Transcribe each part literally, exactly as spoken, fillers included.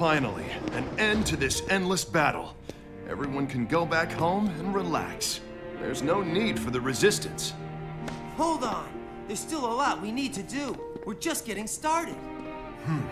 Finally, an end to this endless battle. Everyone can go back home and relax. There's no need for the resistance. Hold on! There's still a lot we need to do. We're just getting started. Hmm.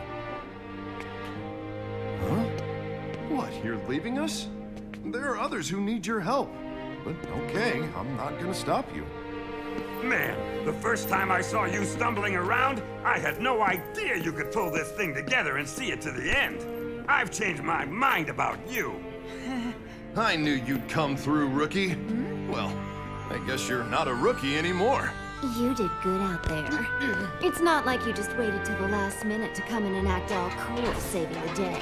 Huh? What, you're leaving us? There are others who need your help. But okay, I'm not gonna stop you. Man, the first time I saw you stumbling around, I had no idea you could pull this thing together and see it to the end. I've changed my mind about you. I knew you'd come through, rookie. Hmm? Well, I guess you're not a rookie anymore. You did good out there. It's not like you just waited till the last minute to come in and act all cool, saving the day.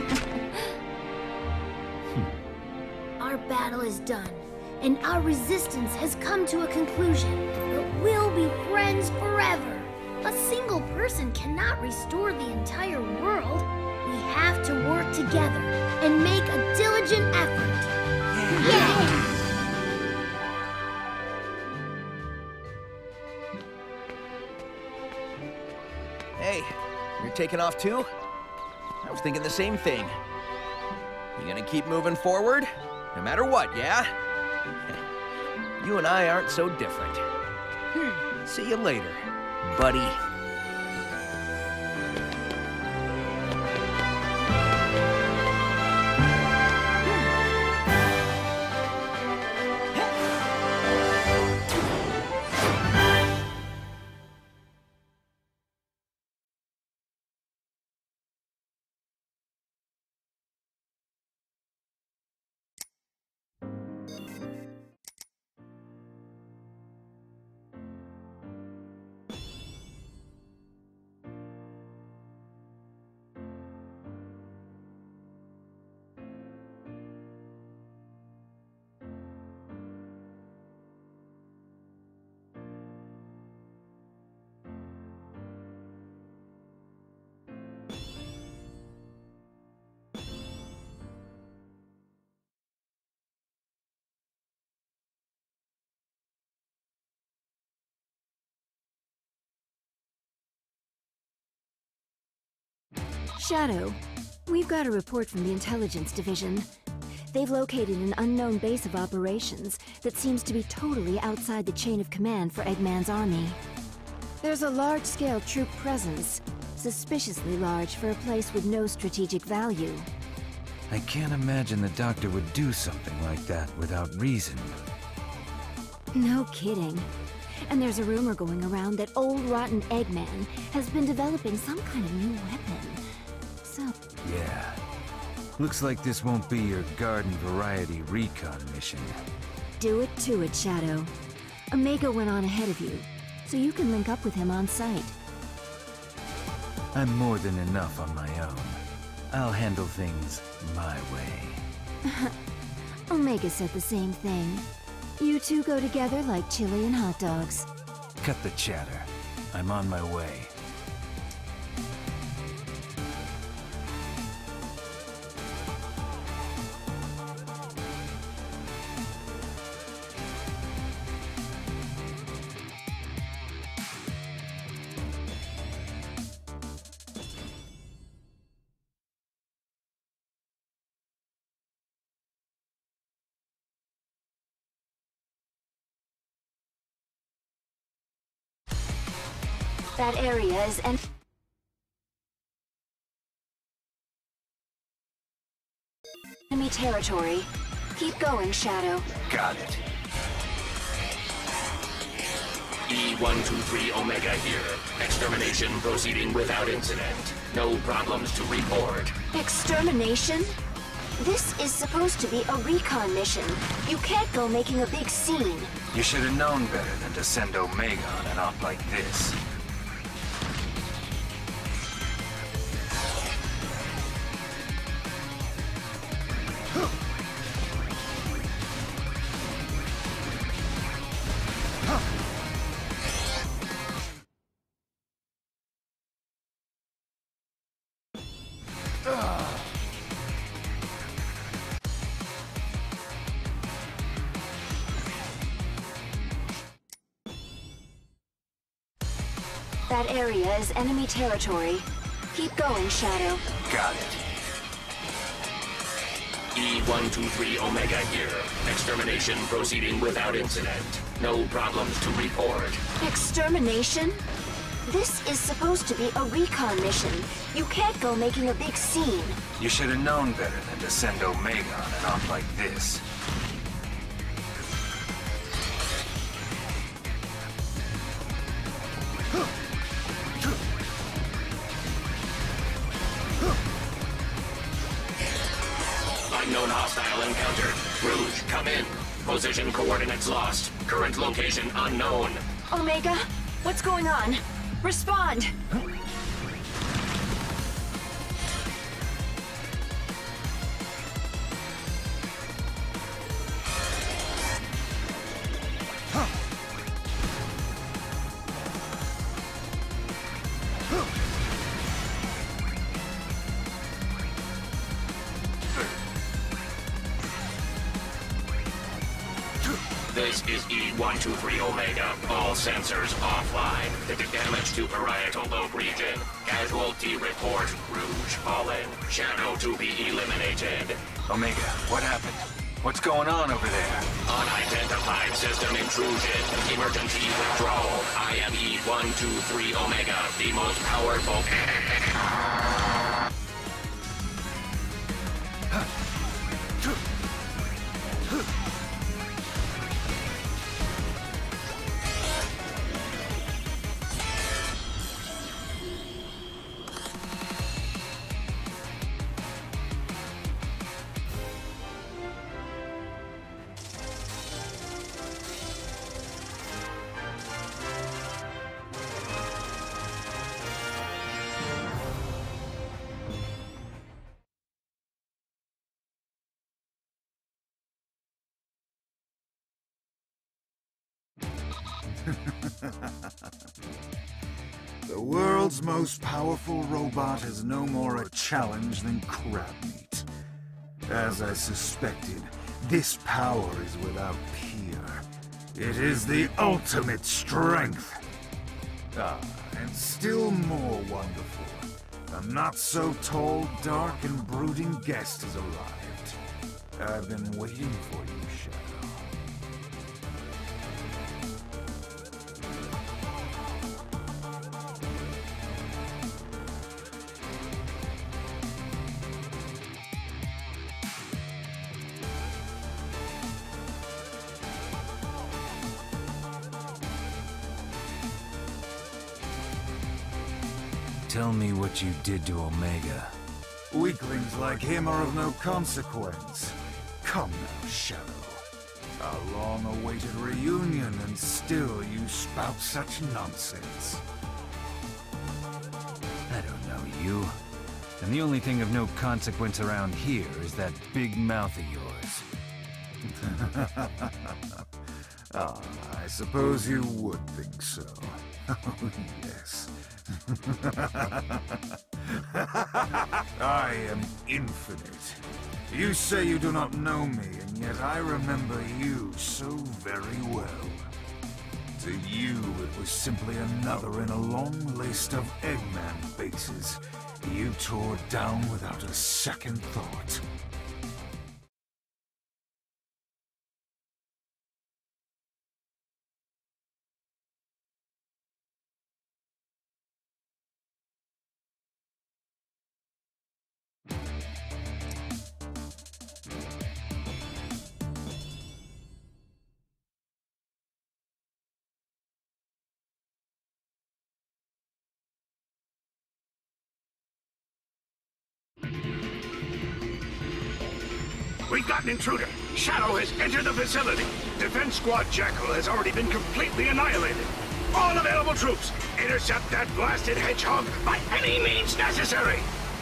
Our battle is done, and our resistance has come to a conclusion. But we'll be friends forever. A single person cannot restore the entire world. We have to work together and make a diligent effort. Yeah. Yeah. Hey, you're taking off too? I was thinking the same thing. You gonna keep moving forward? No matter what, yeah? You and I aren't so different. See you later, buddy. Shadow, we've got a report from the Intelligence Division. They've located an unknown base of operations that seems to be totally outside the chain of command for Eggman's army. There's a large-scale troop presence, suspiciously large for a place with no strategic value. I can't imagine the Doctor would do something like that without reason. No kidding. And there's a rumor going around that old rotten Eggman has been developing some kind of new weapon. So... Yeah. Looks like this won't be your garden variety recon mission. Do it to it, Shadow. Omega went on ahead of you, so you can link up with him on site. I'm more than enough on my own. I'll handle things my way. Omega said the same thing. You two go together like chili and hot dogs. Cut the chatter. I'm on my way. That area is en- enemy territory. Keep going, Shadow. Got it. E one two three Omega here. Extermination proceeding without incident. No problems to report. Extermination? This is supposed to be a recon mission. You can't go making a big scene. You should have known better than to send Omega on an op like this. That area is enemy territory. Keep going, Shadow. Got it. E one two three Omega here. Extermination proceeding without incident. No problems to report. Extermination? This is supposed to be a recon mission. You can't go making a big scene. You should have known better than to send Omega on an op like this. Unknown hostile encountered. Rouge, come in. Position coordinates lost. Current location unknown. Omega, what's going on? Respond! This is E one two three Omega. All sensors offline. Detect damage to parietal lobe region. Casualty report. Rouge fallen. Shadow to be eliminated. Omega, what happened? What's going on over there? Unidentified system intrusion. Emergency withdrawal. I am E one two three Omega, the most powerful... The world's most powerful robot is no more a challenge than crab meat. As I suspected, this power is without peer. It is the ultimate strength. Ah, and still more wonderful. A not-so-tall, dark, and brooding guest has arrived. I've been waiting for you, Shadow. Tell me what you did to Omega. Weaklings like him are of no consequence. Come now, Shadow. A long-awaited reunion, and still you spout such nonsense. I don't know you. And the only thing of no consequence around here is that big mouth of yours. Ah, I suppose you would think so. Oh, yes. I am infinite. You say you do not know me, and yet I remember you so very well. To you, it was simply another in a long list of Eggman bases you tore down without a second thought. We've got an intruder. Shadow has entered the facility. Defense Squad Jackal has already been completely annihilated. All available troops, intercept that blasted hedgehog by any means necessary.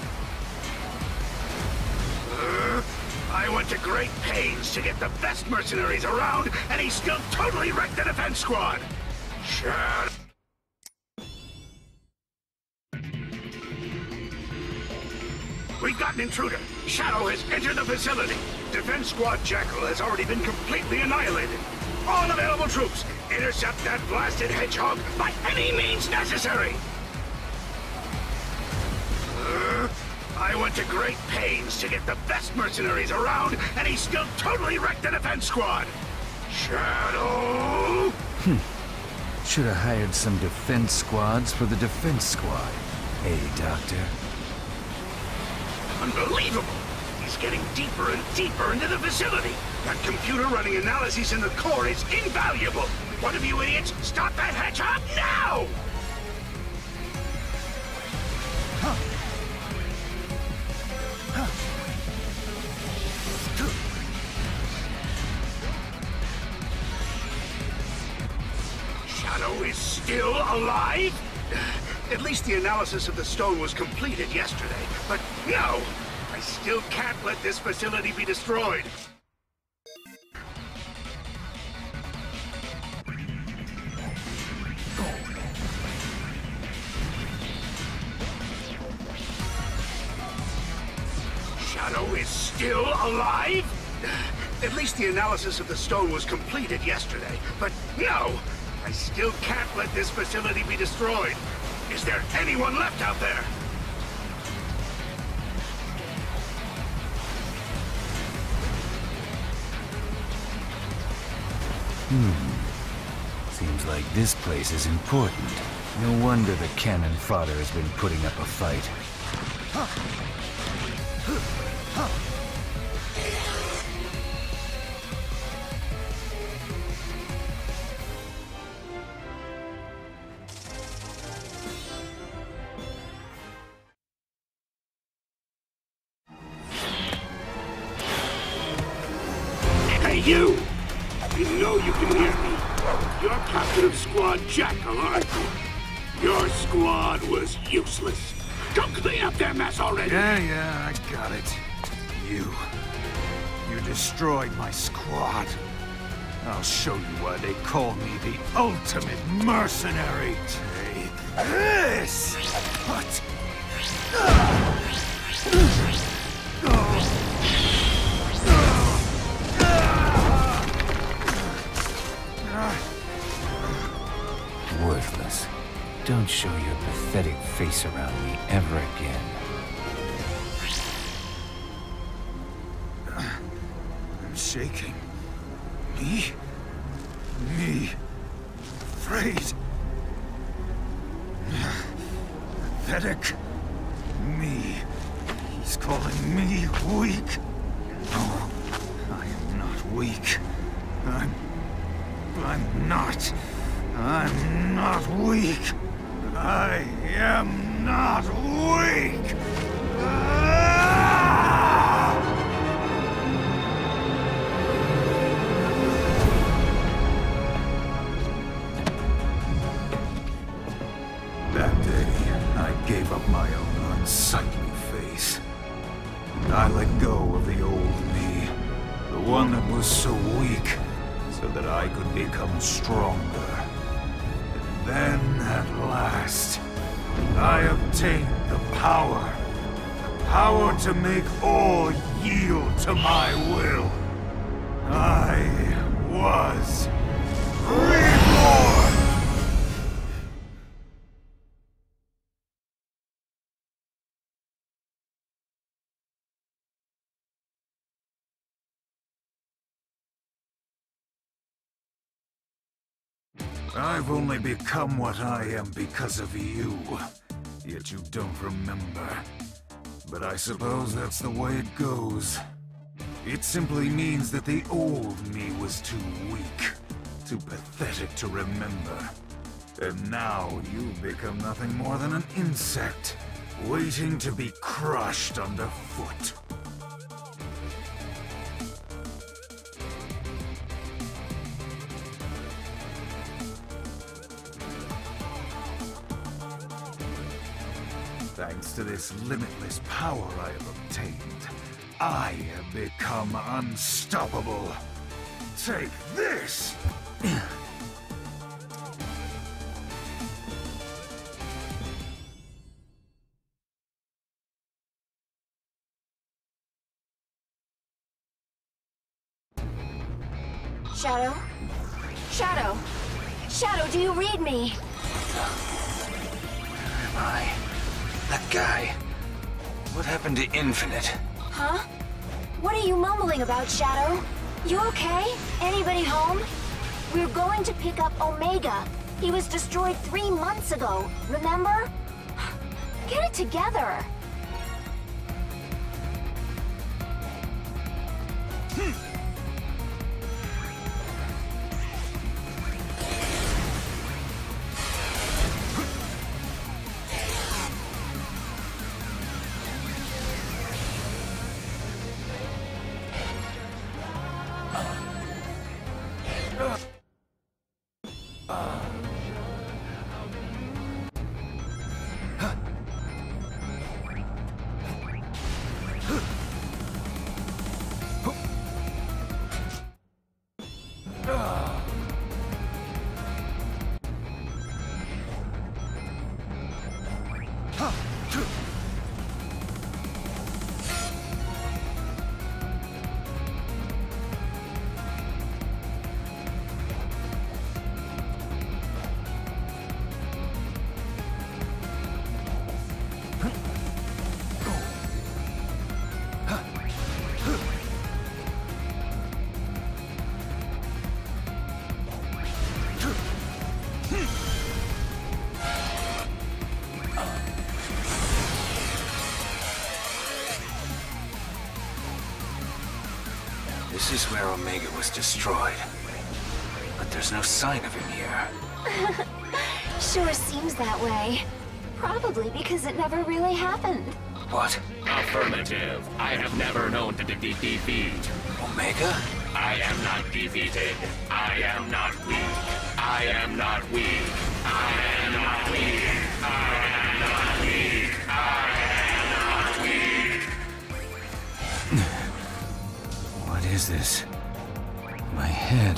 Uh, I went to great pains to get the best mercenaries around, and he still totally wrecked the Defense Squad. Shadow. We've got an intruder. Shadow has entered the facility. Defense Squad Jackal has already been completely annihilated. All available troops, intercept that blasted hedgehog by any means necessary. Uh, I went to great pains to get the best mercenaries around, and he still totally wrecked the defense squad! Shadow! Hmm. Should have hired some defense squads for the defense squad. Hey, Doctor. Unbelievable! He's getting deeper and deeper into the facility! That computer running analyses in the core is invaluable! One of you idiots, stop that hedgehog now! Shadow is still alive? At least the analysis of the stone was completed yesterday. But no! I still can't let this facility be destroyed. Shadow is still alive? At least the analysis of the stone was completed yesterday. But no! I still can't let this facility be destroyed. Is there anyone left out there? Hmm. Seems like this place is important. No wonder the cannon fodder has been putting up a fight. Hey, you! You know you can hear me. You're captain of Squad Jackal, aren't you? Your squad was useless. Go clean up their mess already! Yeah, yeah, I got it. You... You destroyed my squad. I'll show you why they call me the ultimate mercenary. Take this! What? Worthless. Don't show your pathetic face around me ever again. I'm shaking. Me? Me? Afraid? Pathetic? Me? He's calling me weak? No, I am not weak. I'm... I'm not... I'm not weak. I am not weak. Ah! That day, I gave up my own unsightly face. I let go of the old me, the one that was so weak, so that I could become stronger. Then, at last, I obtained the power. The power to make all yield to my will. I was reborn! I've only become what I am because of you. Yet you don't remember. But I suppose that's the way it goes. It simply means that the old me was too weak, too pathetic to remember. And now you've become nothing more than an insect, waiting to be crushed underfoot. Thanks to this limitless power I have obtained, I have become unstoppable. Take this! Shadow? Shadow? Shadow, do you read me? Where am I? That guy. What happened to Infinite? Huh? What are you mumbling about, Shadow? You okay? Anybody home? We're going to pick up Omega. He was destroyed three months ago, remember? Get it together. This is where Omega was destroyed. But there's no sign of him here. Sure seems that way. Probably because it never really happened. What? Affirmative. I have never known to de de defeat. Omega? I am not defeated. I am not weak. I am not weak. I am not weak. I am not weak. I am not weak. What is this? My head.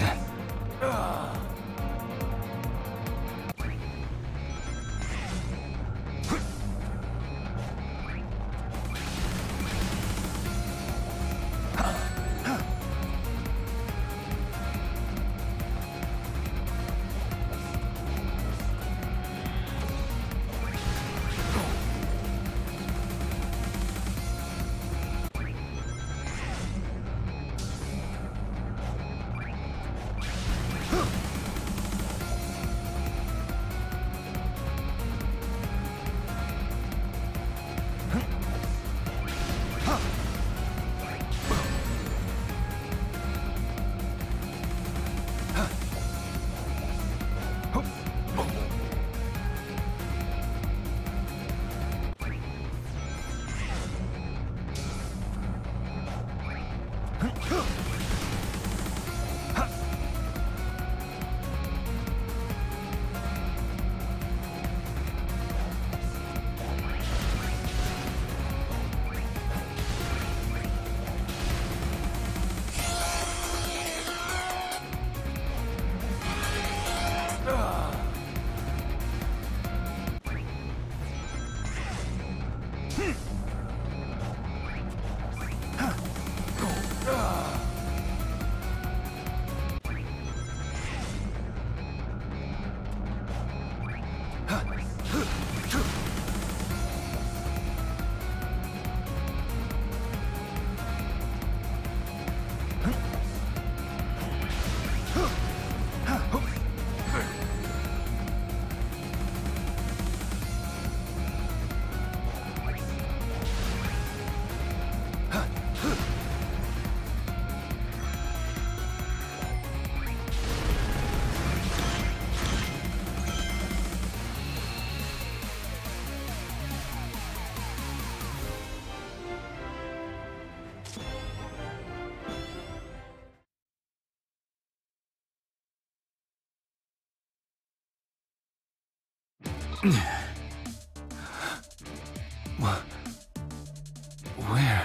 Where?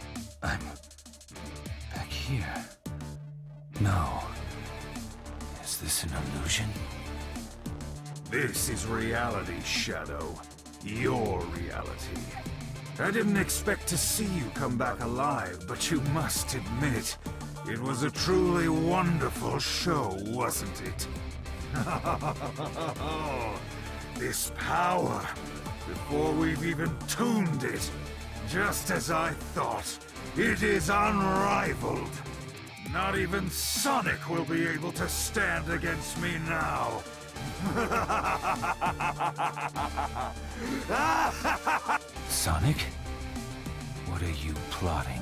I'm back here. No. Is this an illusion? This is reality, Shadow. Your reality. I didn't expect to see you come back alive, but you must admit, it was a truly wonderful show, wasn't it? This power, before we've even tuned it, Just as I thought, it is unrivaled. Not even Sonic will be able to stand against me now. Sonic? What are you plotting?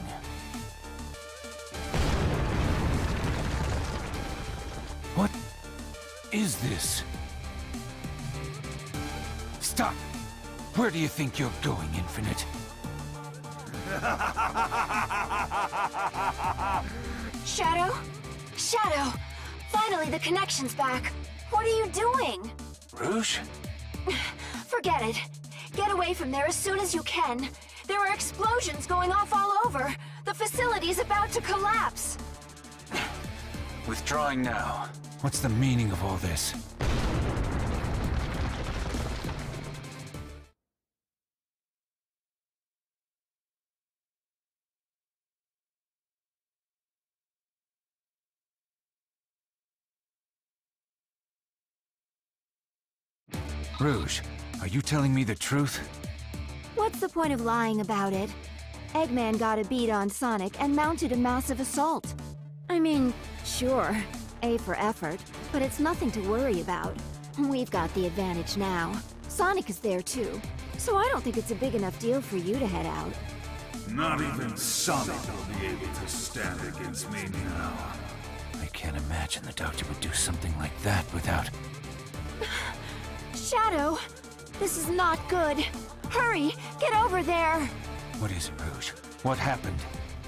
What is this? Stop! Where do you think you're going, Infinite? Shadow? Shadow! Finally, the connection's back. What are you doing? Rouge? Forget it. Get away from there as soon as you can. There are explosions going off all over. The facility's about to collapse. Withdrawing now. What's the meaning of all this? Rouge, are you telling me the truth? What's the point of lying about it? Eggman got a beat on Sonic and mounted a massive assault. I mean, sure, A for effort, but it's nothing to worry about. We've got the advantage now. Sonic is there too, so I don't think it's a big enough deal for you to head out. Not even Sonic will be able to stand against me now. I can't imagine the Doctor would do something like that without... Shadow, this is not good. Hurry, get over there. What is it, Rouge? What happened?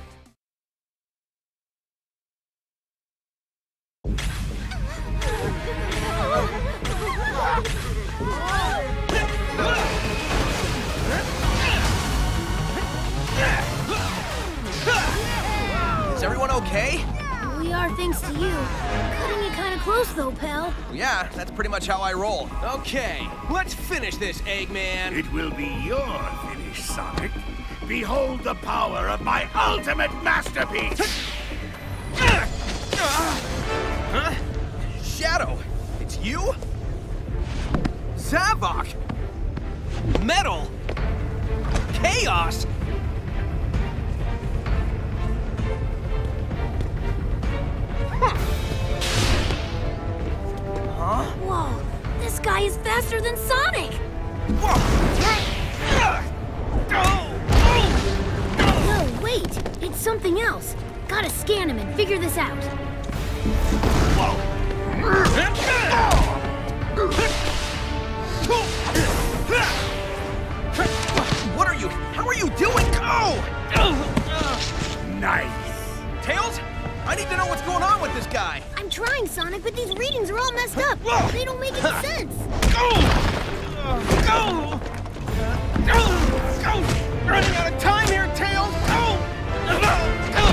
Is everyone okay? We are, thanks to you. Cutting it kind of close, though, pal. Yeah, that's pretty much how I roll. Okay, let's finish this, Eggman. It will be your finish, Sonic. Behold the power of my ultimate masterpiece! Huh? Shadow, it's you? Zavok! Metal! Chaos! Huh? Whoa, this guy is faster than Sonic! No, wait, it's something else. Gotta scan him and figure this out. What are you? How are you doing? Go! Nice. Tails, I need to know what's going on with this guy. I'm trying, Sonic, but these readings are all messed up. They don't make any sense. Go! Go! Go! Go! Running out of time here, Tails! Go! Go!